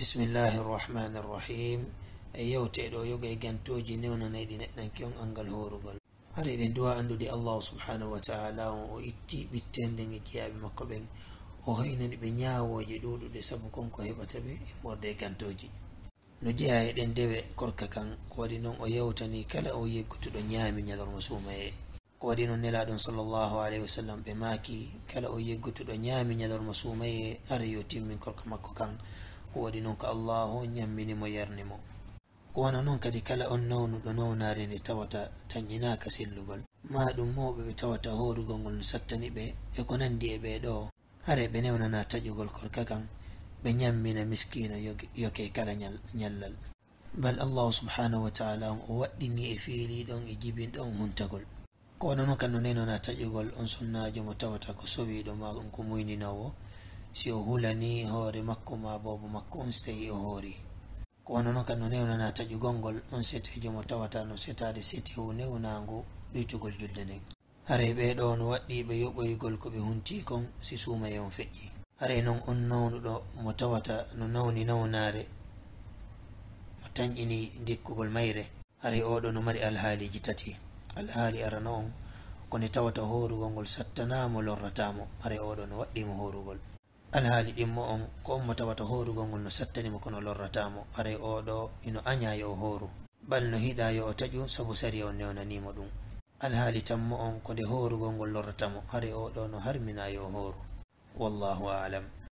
بسم الله الرحمن الرحيم. أيو تيدو يوغا يغانتوجي نيونا نايدي نتنان كيون أنغال هوروغل هاري دين دوا أندو دي الله سبحانه وتعالى و إتي بيتندن إتيابي مكوبين o hoynani ɓe ñawoje ɗuɗuɗe sabu konko heɓata ɓe e morde gantoji no jeeya eɗen dewe korka kan ko waɗi noon o yewtani kala o yeggutuɗo ñaami ñalorma suumaye ko waɗi noon nelaɗon sallllahu alayhi wa sallam ɓe maaki kala o yeggutuɗo ñaami ñalorma suumaye ara yo timmin korka makko kan ko waɗi noon ko allahu ñamminimo yarnimo ko wona noon kadi kala on nawnuɗo nawnare nde tawata tañƴinaka sellugol ma ɗum mawɓe ɓe tawata horugol ngol no sattani ɓe e ko nandi e ɓeɗo hare ɓe newnana taƴugol korka kan ɓe ñammina miskino yoke kala ñallal bal allahu subhanahu wa taala on o waɗɗini e fiili ɗon e jibin ɗon huntagol ko wona noon kan no nenona taƴugol on sunnajo mo tawata ko sowiɗo ma ɗum ko muyninowo si o hulani hoore makko ma bobo makko on so tawi o hoori ko wona noon kan no newnana taƴugol ngol on setejo mo tawata no setade seti hu newnago ɗuytugol julde nden hare ɓeɗo no waɗɗiɓe yoɓoygol ko ɓe hunti kon si suumaye on feƴƴi hare noon on nawnuɗo mo tawata no nawni nawnare mo tañƴini dikkugol mayre hare oɗo no mari alhaaliji tati alhaali arana on kone tawata horugol ngol sattanamo lorratamo hare oɗo no waɗɗimo horugol alhaali ɗimmo on ko on mo tawata horugol ngol no sattanimo kono lorratamo hare oɗo ino aña yo o horu bal no hiɗa yo o taƴu sabu sari on newnanimo ɗum alhaali tammo on ko nde horugol ngol lorratamo hare oɗo no harmina yo horu wallahu alam.